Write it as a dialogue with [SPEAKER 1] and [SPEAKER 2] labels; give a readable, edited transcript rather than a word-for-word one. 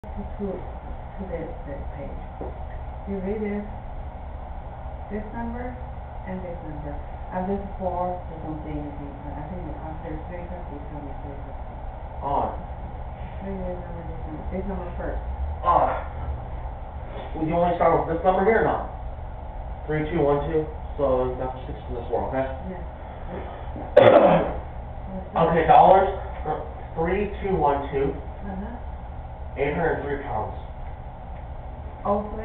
[SPEAKER 1] To this page. You read this number and this number. And this 4 doesn't say anything, but I think after 350, tell me 350.
[SPEAKER 2] Odd.
[SPEAKER 1] This number first.
[SPEAKER 2] Odd. Well, you only start with this number here or not? 3212. So that's 6 to the 4, okay?
[SPEAKER 1] Yeah.
[SPEAKER 2] Okay, dollars. 3212.
[SPEAKER 1] 803
[SPEAKER 2] 803 pounds.
[SPEAKER 1] Oh,